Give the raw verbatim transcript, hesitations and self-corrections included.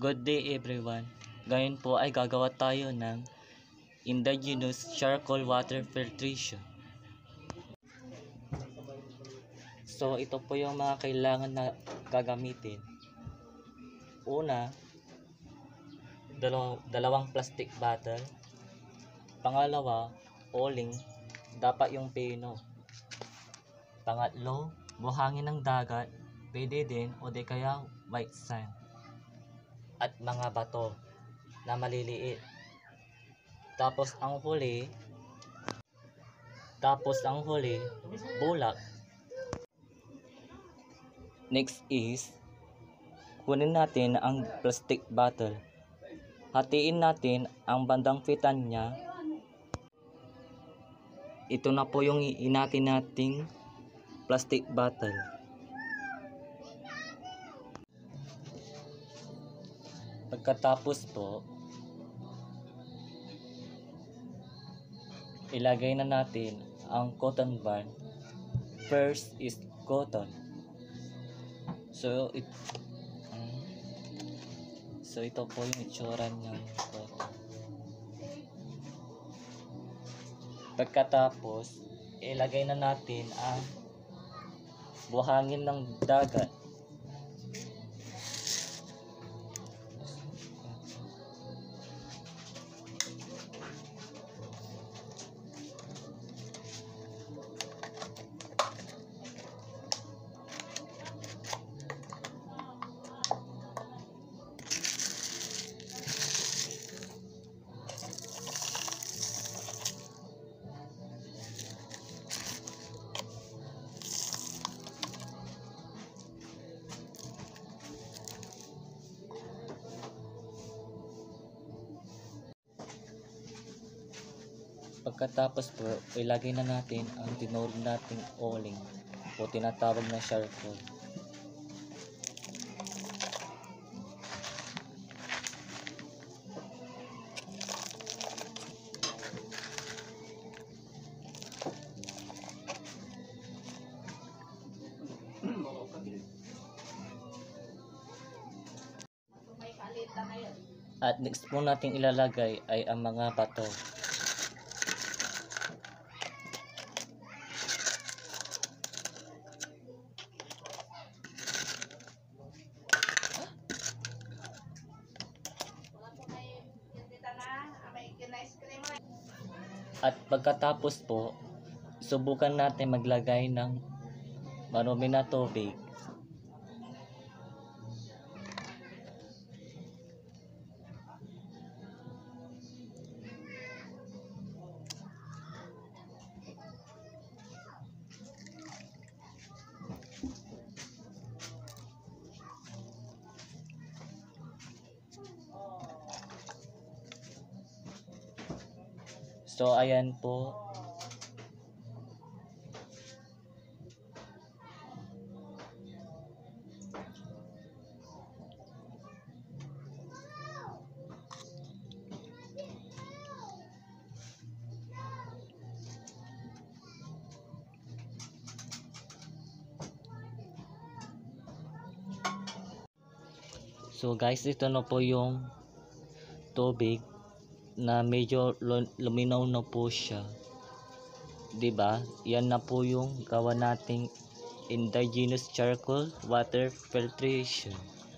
Good day everyone. Ngayon po ay gagawa tayo ng Indigenous charcoal water filtration. So ito po yung mga kailangan na gagamitin. Una, dalaw dalawang plastic bottle. Pangalawa, oling, dapat yung pino. Pangatlo, buhangin ng dagat, pwede din o di kaya white sand. At mga bato na maliliit. Tapos ang huli, tapos ang huli, bulak. Next is, kunin natin ang plastic bottle. Hatiin natin ang bandang fitan niya. Ito na po yung inatin nating plastic bottle. Pagkatapos po, ilagay na natin ang cotton bud. First is cotton. So, it, um, so ito po yung itsura ng cotton. Pagkatapos, ilagay na natin ang buhangin ng dagat. Pagkatapos po, ilagay na natin ang tinurog nating oling o tinatawag na charcoal. At next po natin ilalagay ay ang mga bato. At pagkatapos po, subukan natin maglagay ng marumi na tubig. So ayan po. So guys, ito na po yung tubig na medyo luminaw na po siya. 'Di ba? Yan na po yung gawa nating Indigenous charcoal water filtration.